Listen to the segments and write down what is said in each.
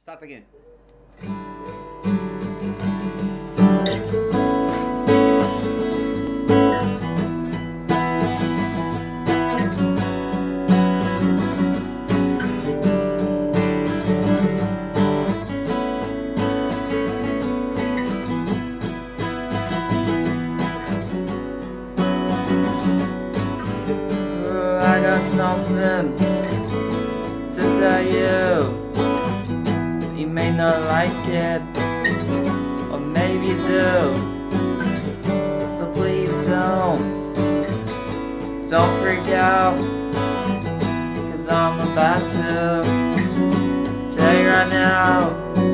Start again. I got something to tell you. You may not like it, or maybe do. So please don't freak out, 'cause I'm about to tell you right now.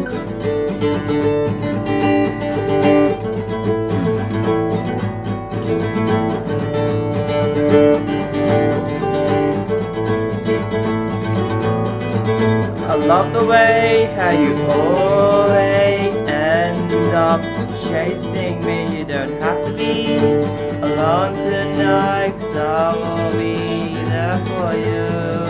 I love the way how you always end up chasing me. You don't have to be alone tonight, 'cause I will be there for you.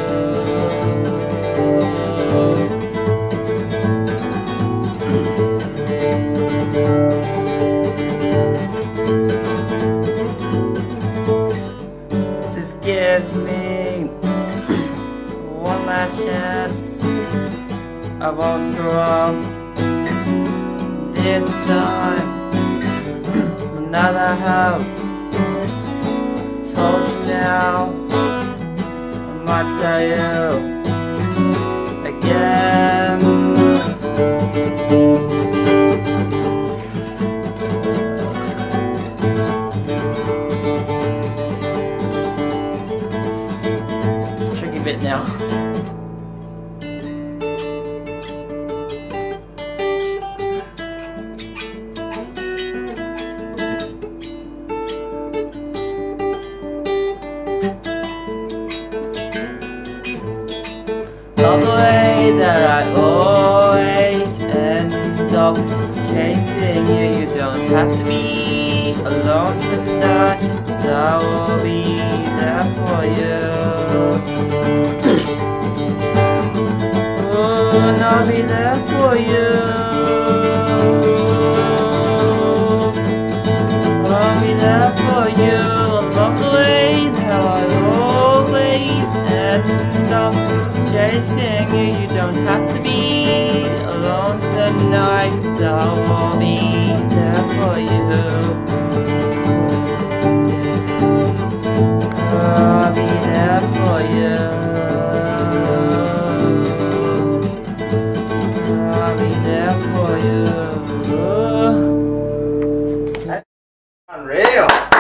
Just give me one last chance. I won't screw up this time. No matter how told you now, I might tell you again. Tricky bit now. Love the way that I always end up chasing you. You don't have to be alone tonight, 'cause I will be there for you. Oh, and I'll be there for you. I'll be there for you. Love the way that I always end up chasing you. You don't have to be alone tonight, 'cause I will be there for you. I'll be there for you. I'll be there for you. Unreal.